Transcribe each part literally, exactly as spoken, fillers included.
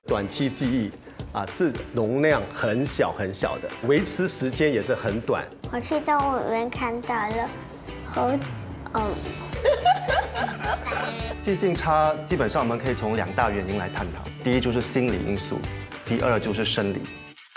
短期记忆啊，是容量很小很小的，维持时间也是很短。 我去动物园看到了猴，哦。 记性差，基本上我们可以从两大原因来探讨。第一就是心理因素，第二就是生理。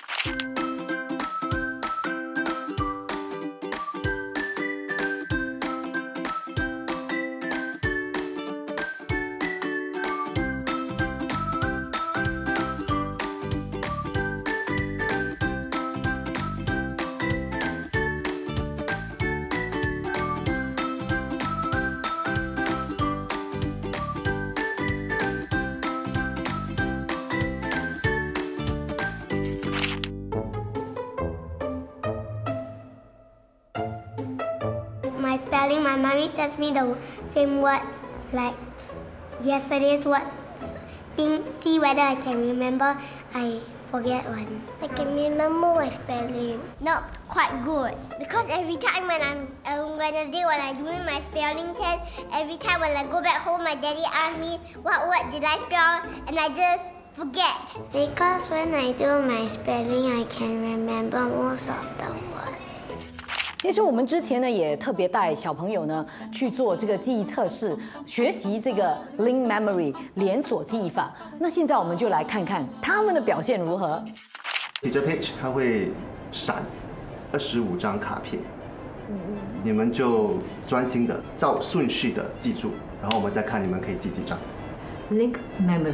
My spelling, my mommy tells me the same word like yesterday's word. Think, see whether I can remember. I forget one. I can remember my spelling. Not quite good because every time when I'm on Wednesday when I'm doing my spelling test, every time when I go back home, my daddy asks me what word did I spell, and I just forget. Because when I do my spelling, I can remember most of the words. 其实我们之前呢也特别带小朋友呢去做这个记忆测试，学习这个 Link Memory 连锁记忆法。那现在我们就来看看他们的表现如何。 Teacher Page 它会闪二十五张卡片，你们就专心的照顺序的记住，然后我们再看你们可以记几张。 Link Memory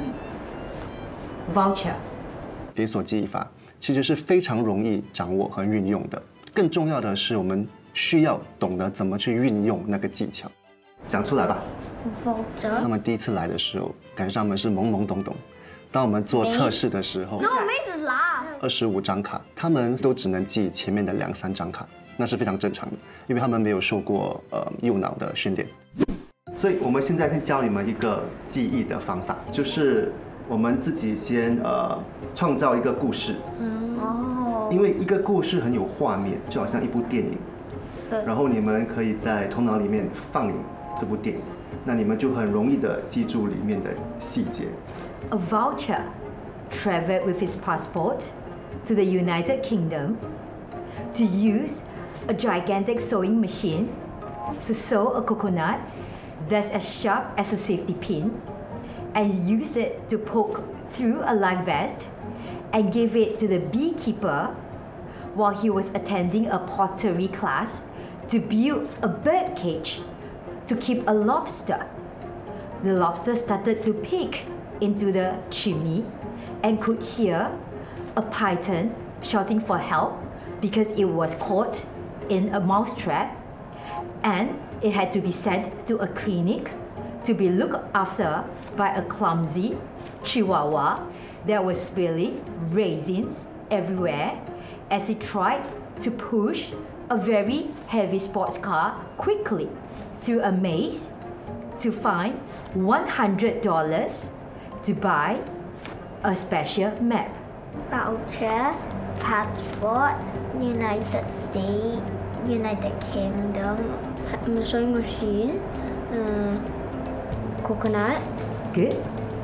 Voucher 连锁记忆法其实是非常容易掌握和运用的。 更重要的是，我们需要懂得怎么去运用那个技巧。讲出来吧。他们第一次来的时候，感觉上他们是懵懵懂懂。当我们做测试的时候，二十五张卡，他们都只能记前面的两三张卡，那是非常正常的，因为他们没有受过呃右脑的训练。所以我们现在先教你们一个记忆的方法，就是我们自己先呃创造一个故事。哦。 因为一个故事很有画面，就好像一部电影，然后你们可以在头脑里面放映这部电影，那你们就很容易的记住里面的细节。 A voucher traveled with his passport to the United Kingdom to use a gigantic sewing machine to sew a coconut that's as sharp as a safety pin, and use it to poke through a life vest. And gave it to the beekeeper while he was attending a pottery class to build a bird cage to keep a lobster. The lobster started to peek into the chimney and could hear a python shouting for help because it was caught in a mousetrap, and it had to be sent to a clinic to be looked after by a clumsy chihuahua that was spilling raisins everywhere as he tried to push a very heavy sports car quickly through a maze to find one hundred dollars to buy a special map. Voucher, passport, United States, United Kingdom, sewing machine, uh, coconut. Good.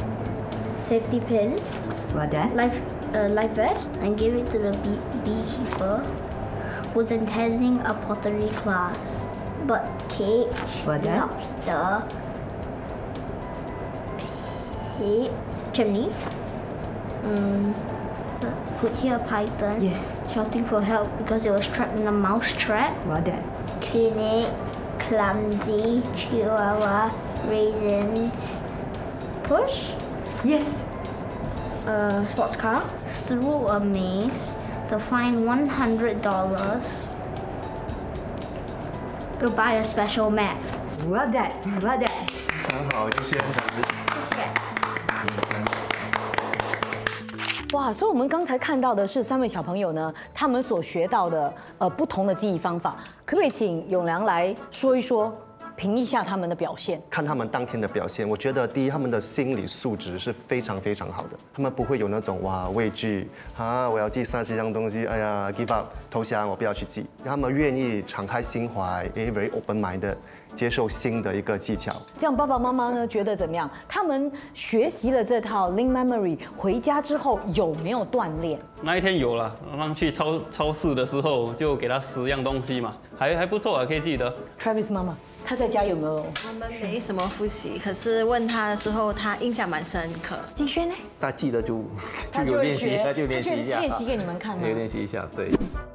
Safety pin. Well done. Life, uh, life vest, and give it to the bee beekeeper who was attending a pottery class. But cage, well done. Lobster, pig, chimney. Um, could hear a python. Yes. Shouting for help because it was trapped in a mouse trap. Well done. Clinic, clumsy, chihuahua, raisins. Push. Yes. A sports car through a maze to find one hundred dollars to buy a special map. Well done. Well done. 很好，谢谢。 谢谢。 哇，所以我们刚才看到的是三位小朋友呢，他们所学到的呃不同的记忆方法，可不可以请永良来说一说评一下他们的表现。 看他们当天的表现，我觉得第一，他们的心理素质是非常非常好的，他们不会有那种哇畏惧啊，我要记三十样东西，哎呀 give up 投降，我不要去记。他们愿意敞开心怀，也 very open minded。接受新的一个技巧， 这样爸爸妈妈呢觉得怎么样？他们学习了这套 Ling Memory 回家之后有没有锻炼？ 那一天有了，让去超超市的时候就给他十样东西嘛，还还不错啊，可以记得。 Travis 妈妈，他在家有没有？ 我们没什么复习，可是问他的时候，他印象蛮深刻。 金轩呢？ 他记得就他就有练习， 学他就练习一下， 练习给你们看吗？ 可以练习一下，对。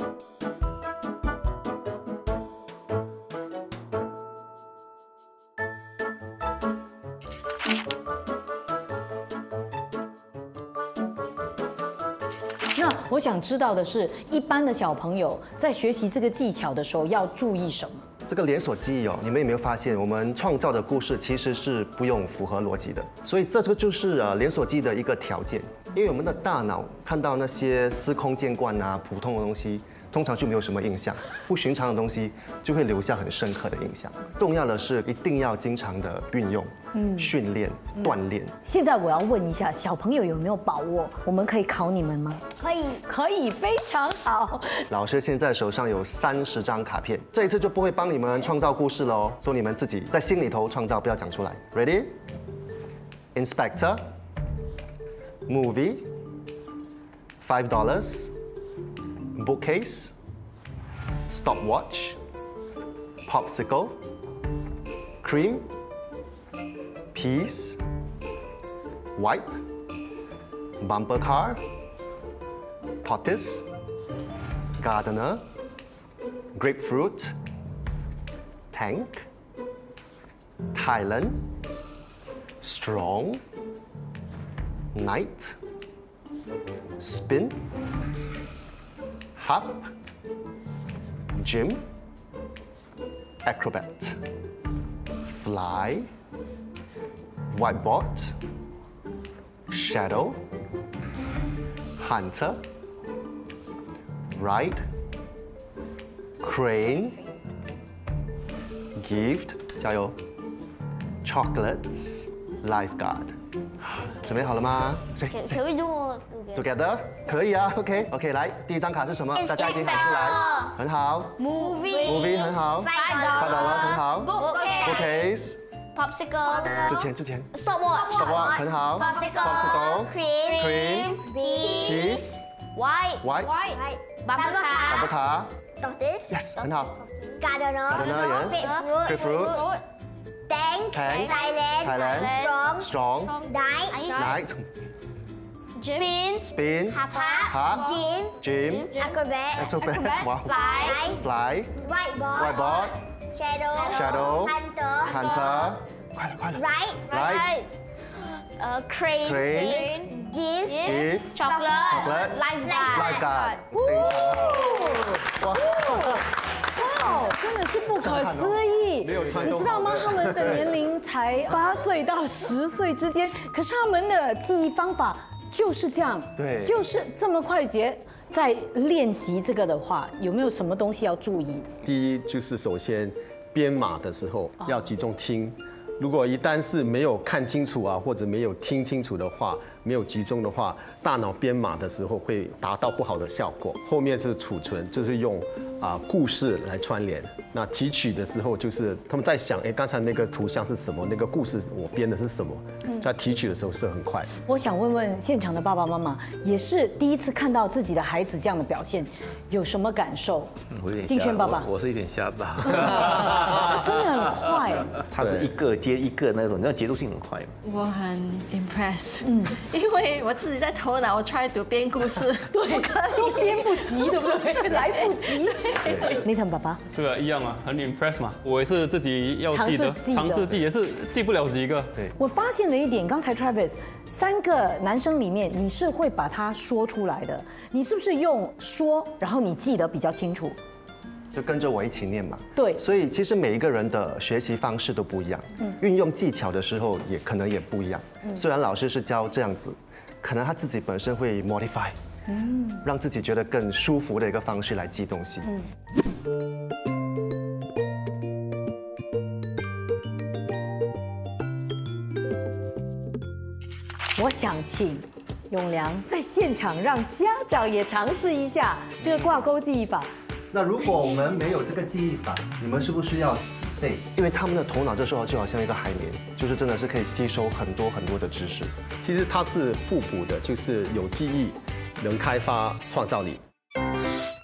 那我想知道的是，一般的小朋友在学习这个技巧的时候要注意什么？ 这个连锁记忆哦，你们有没有发现，我们创造的故事其实是不用符合逻辑的，所以这个就是呃连锁记忆的一个条件。因为我们的大脑看到那些司空见惯啊、普通的东西，通常就没有什么印象，不寻常的东西就会留下很深刻的印象。重要的是一定要经常的运用、嗯、训练、锻炼。 现在我要问一下，小朋友有没有把握？我们可以考你们吗？ 可以， 可以，非常好。 老师现在手上有三十张卡片，这一次就不会帮你们创造故事了哦，说你们自己在心里头创造，不要讲出来。Ready? Inspector, movie, five dollars, bookcase, stopwatch, popsicle, cream, peas, wipe, bumper car, tortoise, gardener, grapefruit, tank, Thailand, strong, night, spin, hop, gym, acrobat, fly, whiteboard, shadow, hunter, ride, crane, gift, 加油 chocolates, lifeguard. 准备好了吗？ Can we do together？ 可以啊 ，OK OK， 来，第一张卡是什么？大家已经喊出来，很好。 Movie Movie 很好 Five ，five dollars 很好 Bookcase ，bookcase， 之 Popsicle 前之前 Stopwatch ，stopwatch 很好 Popsicle Cream cream Peas White White Bumper bumper Car car Tortoise yes 很好 Gardener Gardener, yes. Grapefruit Tank Tank Thailand Thailand Strong strong Night night Spin spin Hop Hop Gym gym Acrobat acrobat 哇 Fly fly Whiteboard whiteboard Shadow shadow Hunter hunter 快了快了 Right Right Uh, crane, Crane gift, gift chocolate, chocolate lifeguard. lifeguard 哇哇，真的是不可思议！ 没有穿你知道吗？他们的年龄才八岁到十岁之间，可是他们的记忆方法就是这样， 对就是这么快捷。在练习这个的话，有没有什么东西要注意的？ 第一就是首先编码的时候要集中听，如果一旦是没有看清楚啊，或者没有听清楚的话，没有集中的话，大脑编码的时候会达到不好的效果。后面是储存，就是用啊故事来串联。那提取的时候就是他们在想，哎，刚才那个图像是什么？那个故事我编的是什么？在提取的时候是很快。 我想问问现场的爸爸妈妈，也是第一次看到自己的孩子这样的表现，有什么感受？ 我有点敬轩爸爸， 我我是有点瞎吧， 真的很快。 他是一个接一个那种，那节奏性很快。 我很 impress，嗯，因为我自己在头脑，我 try to 编故事， 对，都编不及，对不对？来不及。Nathan 爸爸， 这个一样啊，很 impress 嘛。我也是自己要记得， 尝试记的尝试记也是记不了几个。 对， 我发现了一点，刚才 Travis 三个男生里面，你是会把它说出来的，你是不是用说，然后你记得比较清楚？ 就跟着我一起念嘛。 对， 所以其实每一个人的学习方式都不一样，运用技巧的时候也可能也不一样。虽然老师是教这样子，可能他自己本身会 modify， 让自己觉得更舒服的一个方式来记东西。 我想请永良在现场让家长也尝试一下这个挂钩记忆法。 那如果我们没有这个记忆法，你们是不是要死背？因为他们的头脑这时候就好像一个海绵，就是真的是可以吸收很多很多的知识。 其实它是互补的，就是有记忆，能开发创造力。